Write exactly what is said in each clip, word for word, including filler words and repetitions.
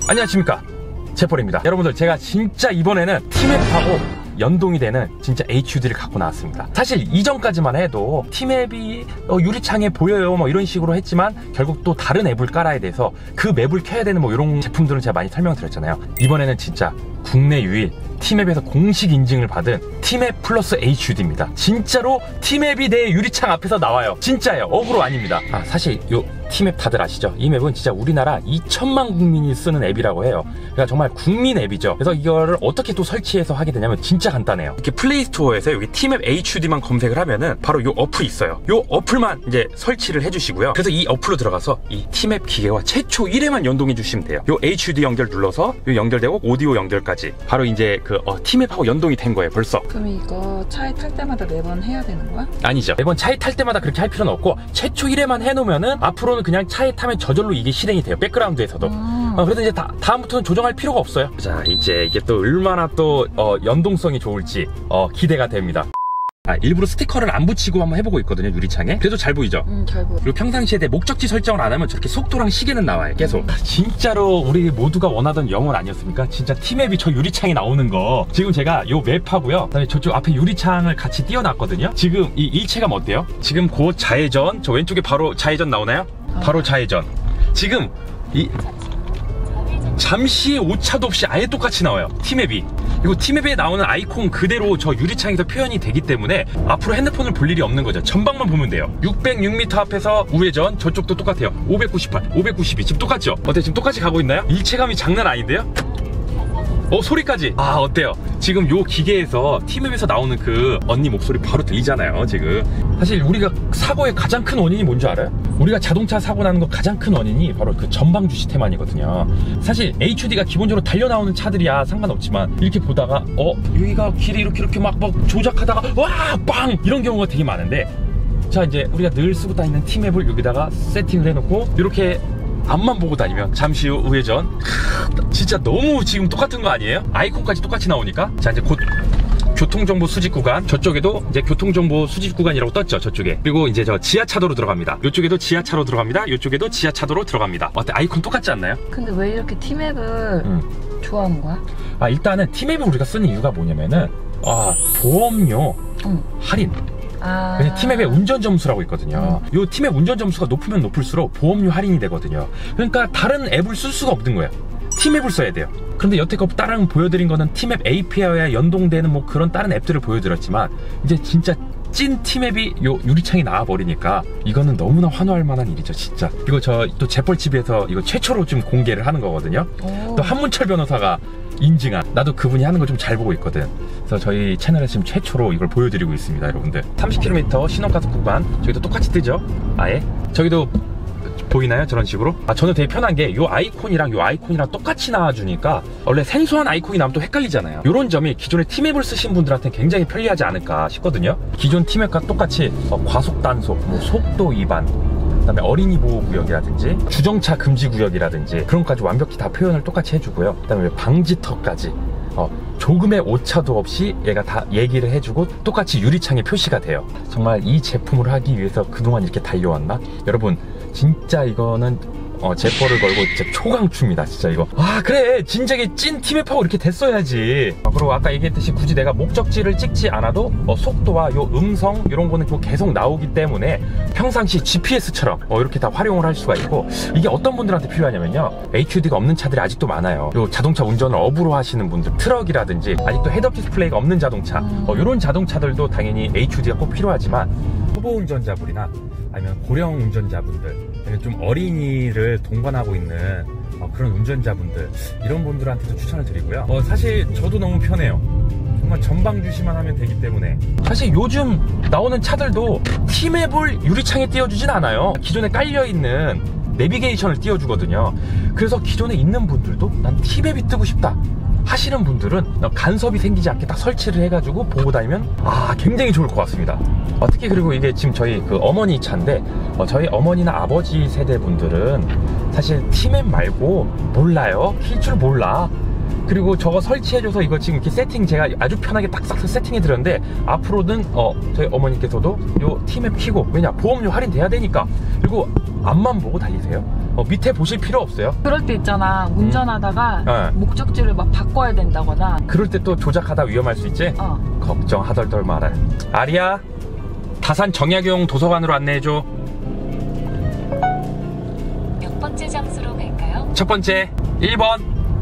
안녕하십니까, 제펄입니다. 여러분들, 제가 진짜 이번에는 티맵하고 연동이 되는 진짜 에이치유디를 갖고 나왔습니다. 사실 이전까지만 해도 티맵이 어, 유리창에 보여요 뭐 이런 식으로 했지만 결국 또 다른 앱을 깔아야 돼서 그 맵을 켜야 되는 뭐 이런 제품들은 제가 많이 설명드렸잖아요. 이번에는 진짜 국내 유일 티맵에서 공식 인증을 받은 티맵 플러스 에이치유디입니다. 진짜로 티맵이 내 유리창 앞에서 나와요. 진짜예요. 어그로 아닙니다. 아, 사실 요 티맵 다들 아시죠? 이 맵은 진짜 우리나라 이천만 국민이 쓰는 앱이라고 해요. 그러니까 정말 국민 앱이죠. 그래서 이거를 어떻게 또 설치해서 하게 되냐면 진짜 간단해요. 이렇게 플레이스토어에서 여기 티맵 에이치유디만 검색을 하면은 바로 요 어플 있어요. 요 어플만 이제 설치를 해주시고요. 그래서 이 어플로 들어가서 이 티맵 기계와 최초 일 회만 연동해 주시면 돼요. 요 에이치유디 연결 눌러서 요 연결되고 오디오 연결까지 바로 이제 그 어, 티맵하고 연동이 된 거예요. 벌써. 그럼 이거 차에 탈 때마다 매번 해야 되는 거야? 아니죠. 매번 차에 탈 때마다 그렇게 할 필요는 없고 최초 일 회만 해놓으면은 앞으로는 그냥 차에 타면 저절로 이게 실행이 돼요. 백그라운드에서도. 음. 어, 그래서 이제 다, 다음부터는 조정할 필요가 없어요. 자, 이제 이게 또 얼마나 또 어, 연동성이 좋을지 어, 기대가 됩니다. 아, 일부러 스티커를 안 붙이고 한번 해보고 있거든요, 유리창에. 그래도 잘 보이죠? 응, 잘 보여. 그리고 평상시에 내 목적지 설정을 안 하면 저렇게 속도랑 시계는 나와요, 계속. 음. 진짜로 우리 모두가 원하던 영혼 아니었습니까? 진짜 티맵이 저 유리창에 나오는 거. 지금 제가 요 맵하고요, 그다음에 저쪽 앞에 유리창을 같이 띄워놨거든요. 지금 이 일체감 어때요? 지금 곧 좌회전, 저 왼쪽에 바로 좌회전 나오나요? 어. 바로 좌회전. 지금 이 잠시 오차도 없이 아예 똑같이 나와요, 티맵이. 그리고 티맵에 나오는 아이콘 그대로 저 유리창에서 표현이 되기 때문에 앞으로 핸드폰을 볼 일이 없는 거죠. 전방만 보면 돼요. 육백육 미터 앞에서 우회전, 저쪽도 똑같아요. 오백구십팔, 오백구십이 지금 똑같죠? 어때요? 지금 똑같이 가고 있나요? 일체감이 장난 아닌데요? 어, 소리까지. 아, 어때요? 지금 요 기계에서 티맵에서 나오는 그 언니 목소리 바로 들리잖아요, 지금. 사실 우리가 사고의 가장 큰 원인이 뭔지 알아요? 우리가 자동차 사고 나는 거 가장 큰 원인이 바로 그 전방 주시 테만이거든요. 사실 에이치유디가 기본적으로 달려 나오는 차들이야 상관없지만 이렇게 보다가 어, 여기가 길이 이렇게 이렇게 막, 막 조작하다가 와! 빵! 이런 경우가 되게 많은데, 자, 이제 우리가 늘 쓰고 다니는 티맵을 여기다가 세팅을 해놓고 이렇게 앞만 보고 다니면 잠시 후 우회전. 진짜 너무 지금 똑같은 거 아니에요? 아이콘까지 똑같이 나오니까. 자, 이제 곧 교통정보 수집 구간, 저쪽에도 이제 교통정보 수집 구간이라고 떴죠, 저쪽에. 그리고 이제 저 지하차도로 들어갑니다. 이쪽에도 지하차로 들어갑니다. 이쪽에도 지하차도로 들어갑니다. 어때? 아이콘 똑같지 않나요? 근데 왜 이렇게 티맵을 음. 좋아하는 거야? 아, 일단은 티맵을 우리가 쓰는 이유가 뭐냐면은 아, 보험료 음. 할인. 아... 티맵의 운전 점수라고 있거든요. 음. 요 티맵 운전 점수가 높으면 높을수록 보험료 할인이 되거든요. 그러니까 다른 앱을 쓸 수가 없는 거예요. 티맵을 써야 돼요. 그런데 여태껏 다른 보여드린 거는 티맵 에이피아이와 연동되는 뭐 그런 다른 앱들을 보여드렸지만 이제 진짜 찐 티맵이 요 유리창에 나와버리니까 이거는 너무나 환호할 만한 일이죠, 진짜. 이거 저 또 재벌집에서 이거 최초로 좀 공개를 하는 거거든요. 오. 또 한문철 변호사가 인증한, 나도 그분이 하는 거 좀 잘 보고 있거든. 그래서 저희 채널에서 지금 최초로 이걸 보여드리고 있습니다, 여러분들. 삼십 킬로미터 신호가속 구간, 저기도 똑같이 뜨죠, 아예. 저기도 보이나요? 저런 식으로. 아, 저는 되게 편한 게 요 아이콘이랑 요 아이콘이랑 똑같이 나와주니까 원래 생소한 아이콘이 나오면 또 헷갈리잖아요. 요런 점이 기존에 티맵을 쓰신 분들한테 굉장히 편리하지 않을까 싶거든요. 기존 티맵과 똑같이 어, 과속 단속, 뭐 속도 위반, 그다음에 어린이 보호 구역이라든지 주정차 금지 구역이라든지 그런 것까지 완벽히 다 표현을 똑같이 해주고요. 그다음에 방지턱까지 어, 조금의 오차도 없이 얘가 다 얘기를 해주고 똑같이 유리창에 표시가 돼요. 정말 이 제품을 하기 위해서 그동안 이렇게 달려왔나? 여러분, 진짜 이거는 어, 제퍼를 걸고 진짜 초강추입니다, 진짜 이거. 아, 그래, 진작에 찐 티맵하고 이렇게 됐어야지. 아, 그리고 아까 얘기했듯이 굳이 내가 목적지를 찍지 않아도 어, 속도와 요 음성 이런 거는 뭐 계속 나오기 때문에 평상시 지피에스처럼 어, 이렇게 다 활용을 할 수가 있고, 이게 어떤 분들한테 필요하냐면요, 에이치유디가 없는 차들이 아직도 많아요. 요 자동차 운전을 업으로 하시는 분들, 트럭이라든지 아직도 헤드업 디스플레이가 없는 자동차, 어, 이런 자동차들도 당연히 에이치유디가 꼭 필요하지만 초보 운전자분이나 아니면 고령 운전자분들, 아니면 좀 어린이를 동반하고 있는 어, 그런 운전자분들, 이런 분들한테도 추천을 드리고요. 어, 사실 저도 너무 편해요. 정말 전방 주시만 하면 되기 때문에. 사실 요즘 나오는 차들도 티맵을 유리창에 띄워주진 않아요. 기존에 깔려있는 내비게이션을 띄워주거든요. 그래서 기존에 있는 분들도 난 티맵이 뜨고 싶다 하시는 분들은 간섭이 생기지 않게 딱 설치를 해가지고 보고 다니면 아, 굉장히 좋을 것 같습니다. 어, 특히 그리고 이게 지금 저희 그 어머니 차인데 어, 저희 어머니나 아버지 세대 분들은 사실 티맵 말고 몰라요. 킬 줄 몰라. 그리고 저거 설치해줘서 이거 지금 이렇게 세팅 제가 아주 편하게 딱싹 세팅해 드렸는데, 앞으로는 어, 저희 어머니께서도 요 티맵 켜고, 왜냐, 보험료 할인돼야 되니까. 그리고 앞만 보고 달리세요. 어, 밑에 보실 필요 없어요. 그럴 때 있잖아, 운전하다가 음. 네. 목적지를 막 바꿔야 된다거나. 그럴 때 또 조작하다 위험할 수 있지? 어. 걱정하덜덜 말아. 아리야, 다산 정약용 도서관으로 안내해줘. 몇 번째 장소로 갈까요? 첫 번째 일 번.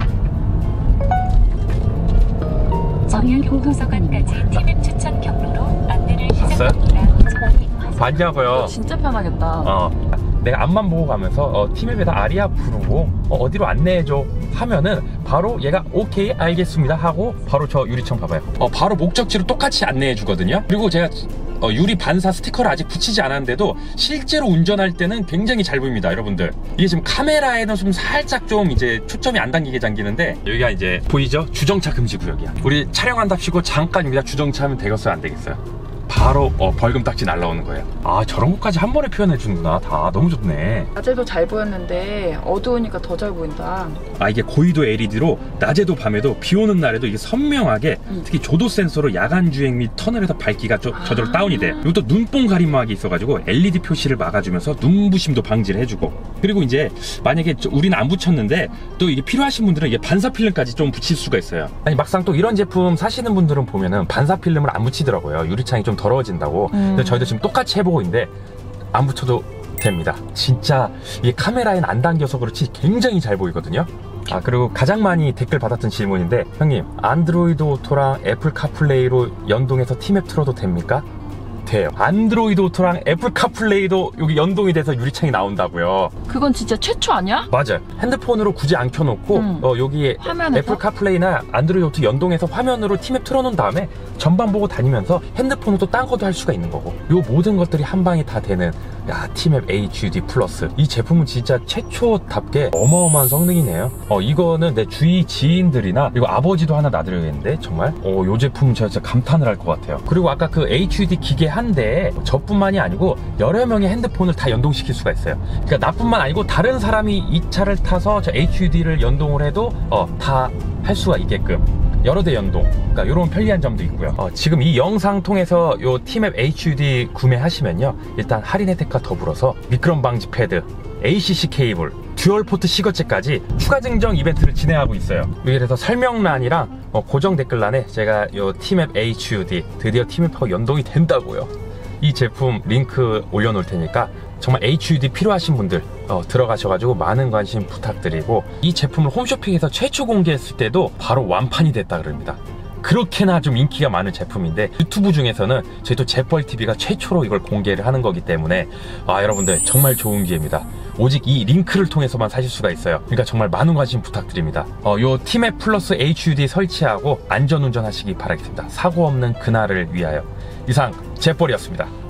정약용 도서관까지 티맵 추천 경로로 안내를 봤어요? 시작합니다. 봤냐고요? 진짜 편하겠다. 어, 내가 앞만 보고 가면서 어, 팀앱에다 아리아 부르고 어, 어디로 안내해줘 하면은 바로 얘가 오케이 알겠습니다 하고 바로 저 유리창 봐봐요. 어, 바로 목적지로 똑같이 안내해 주거든요. 그리고 제가 어, 유리 반사 스티커를 아직 붙이지 않았는데도 실제로 운전할 때는 굉장히 잘 보입니다, 여러분들. 이게 지금 카메라에는 좀 살짝 좀 이제 초점이 안 당기게 잠기는데, 여기가 이제 보이죠? 주정차 금지 구역이야. 우리 촬영한답시고 잠깐 여기다 주정차 하면 되겠어요, 안 되겠어요? 바로 어, 벌금 딱지 날라오는 거예요. 아, 저런 것까지 한 번에 표현해 주는구나. 다 너무 좋네. 낮에도 잘 보였는데 어두우니까 더 잘 보인다. 아, 이게 고위도 엘이디로 낮에도 밤에도 비 오는 날에도 이게 선명하게 음. 특히 조도 센서로 야간 주행 및 터널에서 밝기가 저, 저절로 아. 다운이 돼. 이것도 눈뽕 가림막이 있어가지고 엘이디 표시를 막아주면서 눈부심도 방지를 해주고, 그리고 이제 만약에 저, 우리는 안 붙였는데 또 이게 필요하신 분들은 이게 반사 필름까지 좀 붙일 수가 있어요. 아니, 막상 또 이런 제품 사시는 분들은 보면은 반사 필름을 안 붙이더라고요. 유리창이 좀 더러워진다고. 음. 근데 저희도 지금 똑같이 해보고 있는데 안 붙여도 됩니다. 진짜 이게 카메라엔 안 당겨서 그렇지 굉장히 잘 보이거든요. 아, 그리고 가장 많이 댓글 받았던 질문인데, 형님 안드로이드 오토랑 애플 카플레이로 연동해서 티맵 틀어도 됩니까? 돼요. 안드로이드 오토랑 애플 카플레이도 여기 연동이 돼서 유리창이 나온다고요. 그건 진짜 최초 아니야? 맞아요. 핸드폰으로 굳이 안 켜놓고 음. 어, 여기에 화면에서? 애플 카플레이나 안드로이드 오토 연동해서 화면으로 티맵 틀어놓은 다음에 전방 보고 다니면서 핸드폰으로 또 딴 것도 할 수가 있는 거고, 요 모든 것들이 한 방에 다 되는, 야, 티맵 에이치유디 플러스. 이 제품은 진짜 최초답게 어마어마한 성능이네요. 어, 이거는 내 주위 지인들이나 그리고 아버지도 하나 놔드려야겠는데 정말 어, 요 제품은 제가 진짜 감탄을 할 것 같아요. 그리고 아까 그 에이치유디 기계 한 대에 저뿐만이 아니고 여러 명의 핸드폰을 다 연동시킬 수가 있어요. 그러니까 나뿐만 아니고 다른 사람이 이 차를 타서 저 에이치유디를 연동을 해도 어, 다 할 수가 있게끔 여러 대 연동, 그러니까 이런 편리한 점도 있고요. 어, 지금 이 영상 통해서 요 티맵 에이치유디 구매하시면요, 일단 할인 혜택과 더불어서 미끄럼 방지 패드, 에이씨씨 케이블, 듀얼 포트 시거제까지 추가 증정 이벤트를 진행하고 있어요. 그래서 설명란이랑 어, 고정 댓글란에 제가 요 티맵 에이치유디 드디어 티맵하고 연동이 된다고요, 이 제품 링크 올려놓을 테니까 정말 에이치유디 필요하신 분들 어, 들어가셔가지고 많은 관심 부탁드리고, 이 제품을 홈쇼핑에서 최초 공개했을 때도 바로 완판이 됐다 그럽니다. 그렇게나 좀 인기가 많은 제품인데, 유튜브 중에서는 저희 또 재벌티비가 최초로 이걸 공개를 하는 거기 때문에 아, 여러분들 정말 좋은 기회입니다. 오직 이 링크를 통해서만 사실 수가 있어요. 그러니까 정말 많은 관심 부탁드립니다. 어, 요 티맵 플러스 에이치유디 설치하고 안전운전 하시기 바라겠습니다. 사고 없는 그날을 위하여. 이상 재벌이었습니다.